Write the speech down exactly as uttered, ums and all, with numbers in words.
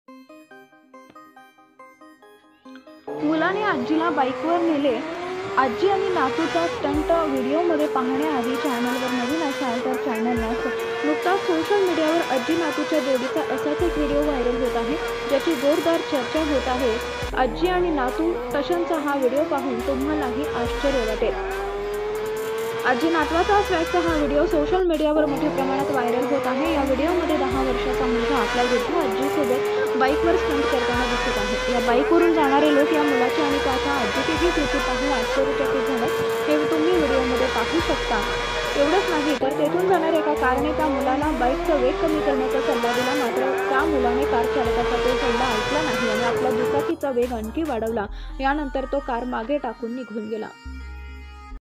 मुलाने आजीला बाईकवर नेले. आजी आणि नातूचा स्टंट व्हिडिओमध्ये पाहण्याआधी चॅनलवर नवीन असाल तर चॅनलला नुकताच सोशल मीडियावर आजी नातूच्या जोडीचा असाच एक व्हिडिओ व्हायरल होत आहे, ज्याची जोरदार चर्चा होत आहे. आजी आणि नातू टशनचा हा व्हिडिओ पाहून तुम्हालाही आश्चर्य वाटेल. आजी नातवाचा स्वॅगचा हा व्हिडिओ सोशल मीडियावर मोठ्या प्रमाणात व्हायरल होत आहे. या व्हिडिओमध्ये दहा वर्षाचा मुलगा आपल्या वृद्ध आजीसोबत बाईकवर स्टंट करताना दिसत आहे. या बाईकवरून जाणारे लोक या मुलाची आणि त्याच्या आजीचीही कृती पाहून आश्चर्यचकित झाले. हे तुम्ही व्हिडिओमध्ये पाहू शकता. एवढंच नाही तर तेथून जाणाऱ्या एका कारने त्या मुलाला बाईकचा वेग कमी करण्याचा सल्ला दिला. मात्र त्या मुलाने कार चालकाचा तो सल्ला ऐकला नाही आणि आपला दुचाकीचा वेग आणखी वाढवला. यानंतर तो कार मागे टाकून निघून गेला.